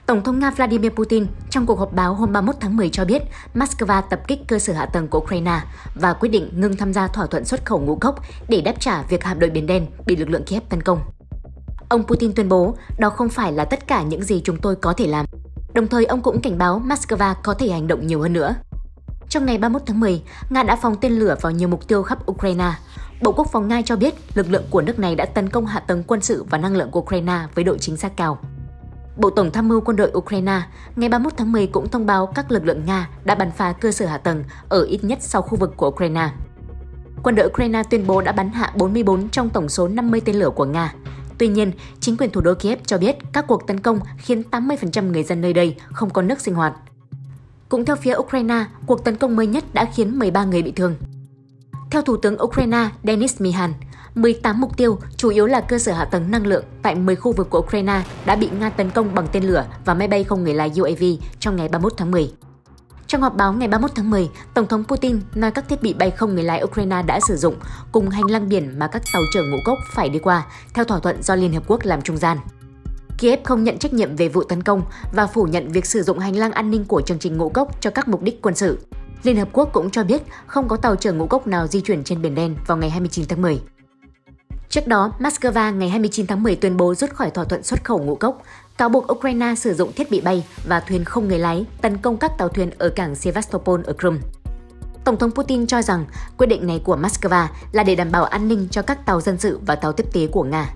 Tổng thống Nga Vladimir Putin trong cuộc họp báo hôm 31 tháng 10 cho biết Moscow tập kích cơ sở hạ tầng của Ukraine và quyết định ngừng tham gia thỏa thuận xuất khẩu ngũ cốc để đáp trả việc hạm đội Biển Đen bị lực lượng Kiev tấn công. Ông Putin tuyên bố đó không phải là tất cả những gì chúng tôi có thể làm. Đồng thời, ông cũng cảnh báo Moscow có thể hành động nhiều hơn nữa. Trong ngày 31 tháng 10, Nga đã phóng tên lửa vào nhiều mục tiêu khắp Ukraine. Bộ Quốc phòng Nga cho biết lực lượng của nước này đã tấn công hạ tầng quân sự và năng lượng của Ukraine với độ chính xác cao. Bộ Tổng tham mưu quân đội Ukraine ngày 31 tháng 10 cũng thông báo các lực lượng Nga đã bắn phá cơ sở hạ tầng ở ít nhất 6 khu vực của Ukraine. Quân đội Ukraine tuyên bố đã bắn hạ 44 trong tổng số 50 tên lửa của Nga. Tuy nhiên, chính quyền thủ đô Kiev cho biết các cuộc tấn công khiến 80% người dân nơi đây không có nước sinh hoạt. Cũng theo phía Ukraine, cuộc tấn công mới nhất đã khiến 13 người bị thương. Theo Thủ tướng Ukraine Denis Mihal, 18 mục tiêu, chủ yếu là cơ sở hạ tầng năng lượng tại 10 khu vực của Ukraine đã bị Nga tấn công bằng tên lửa và máy bay không người lái UAV trong ngày 31 tháng 10. Trong họp báo ngày 31 tháng 10, Tổng thống Putin nói các thiết bị bay không người lái Ukraine đã sử dụng cùng hành lang biển mà các tàu chở ngũ cốc phải đi qua, theo thỏa thuận do Liên Hợp Quốc làm trung gian. Kiev không nhận trách nhiệm về vụ tấn công và phủ nhận việc sử dụng hành lang an ninh của chương trình ngũ cốc cho các mục đích quân sự. Liên Hợp Quốc cũng cho biết không có tàu chở ngũ cốc nào di chuyển trên Biển Đen vào ngày 29 tháng 10. Trước đó, Moscow ngày 29 tháng 10 tuyên bố rút khỏi thỏa thuận xuất khẩu ngũ cốc, cáo buộc Ukraine sử dụng thiết bị bay và thuyền không người lái tấn công các tàu thuyền ở cảng Sevastopol ở Crimea. Tổng thống Putin cho rằng quyết định này của Moscow là để đảm bảo an ninh cho các tàu dân sự và tàu tiếp tế của Nga.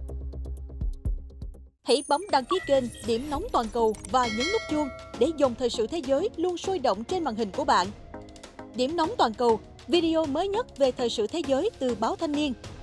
Hãy bấm đăng ký kênh Điểm Nóng Toàn cầu và nhấn nút chuông để dòng thời sự thế giới luôn sôi động trên màn hình của bạn. Điểm Nóng Toàn cầu, video mới nhất về thời sự thế giới từ báo Thanh niên,